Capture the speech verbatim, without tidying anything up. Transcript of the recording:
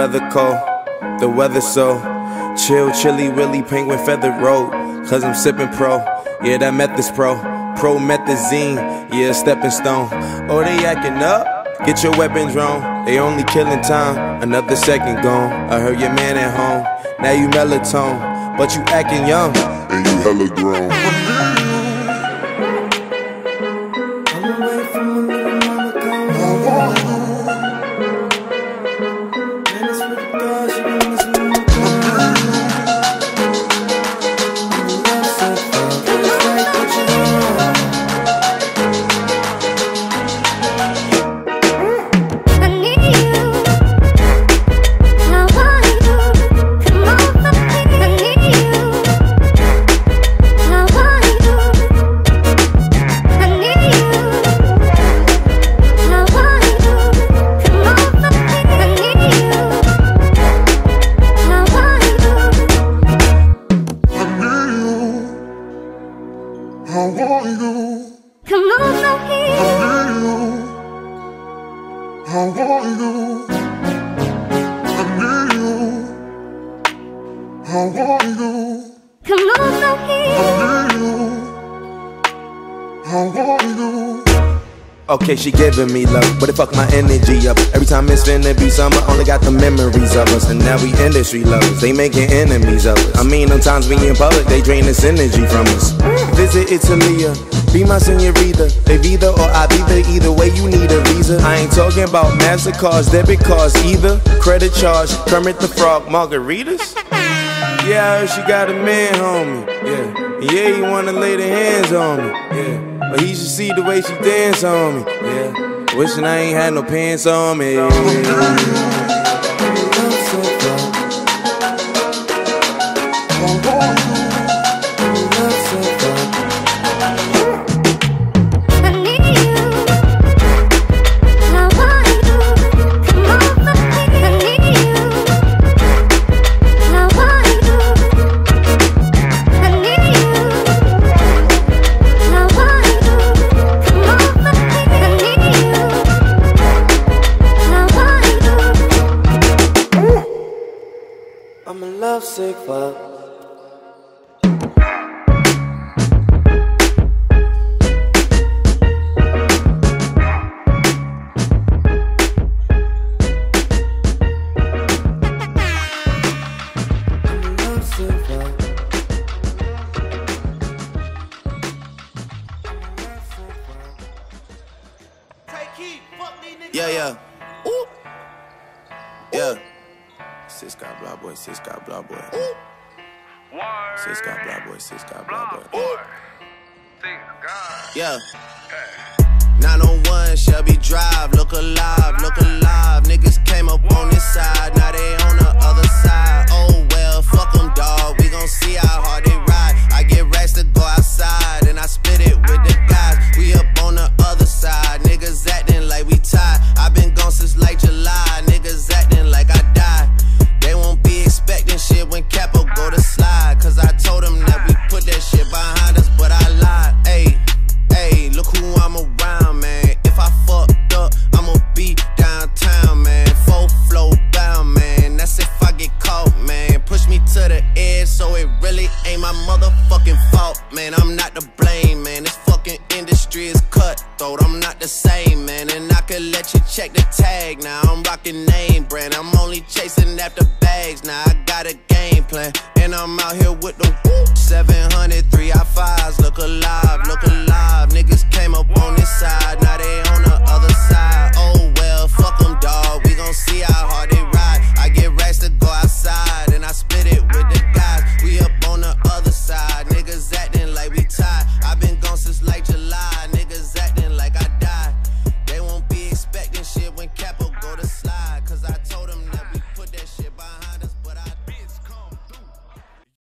weather cold, the weather so chill, chilly, willy, penguin feathered road. Cause I'm sipping pro, yeah, that meth is pro. Promethazine, yeah, stepping stone. Oh, they acting up, get your weapons wrong. They only killing time, another second gone. I heard your man at home, now you melatonin, but you acting young, and you hella grown. I'm away from my little mama gone. And it's with the girls, you don't listen to my I want you. Come on, now here. I need you. I want you. I need you. I want you. Come on, now here. I need you. I want you. Okay, she giving me love, but it fuck my energy up. Every time it's finna be summer, only got the memories of us. And now we industry lovers, they making enemies of us. I mean, sometimes we in public, they drain this energy from us. Visit Italia, be my senorita. They either or I be the either way, you need a visa. I ain't talking about MasterCards, debit cards either. Credit charge, Kermit the Frog, margaritas? Yeah, I heard she got a man, homie. Yeah, yeah, he wanna lay their hands on me. Yeah. But he should see the way she dance on me, yeah. Wishing I ain't had no pants on me. I'm a lovesick fuck. Yeah, yeah. Ooh. Yeah. Sis got blah boy, sis got blah boy. Sis got blah boy, sis got blah boy. Yeah. nine oh one Shelby Drive, look alive, look alive. Niggas came up on this side, now they on the other side. Oh well, fuck them, dawg. We gon' see how hard they ride. I get racks to go outside, and I split it with the guys. We up on the other side, niggas acting like we tied. I been gone since like July, niggas acting like I died. They won't be expecting shit when Capo go to slide. Cause I told them that we put that shit behind us, but I lied. Ayy, ayy, look who I'm around, man. If I fucked up, I'ma be downtown, man. Full flow bound, man. That's if I get caught, man. Push me to the edge, so it really ain't my motherfucking fault, man. I'm not to blame, man. This fucking industry is cutthroat. I'm not the same, man. And I could let you check the tag now. I'm rocking name brand. I'm only chasing after bags now. I got a game plan, and I'm out here with the woo. seven hundred three I fives, look alive.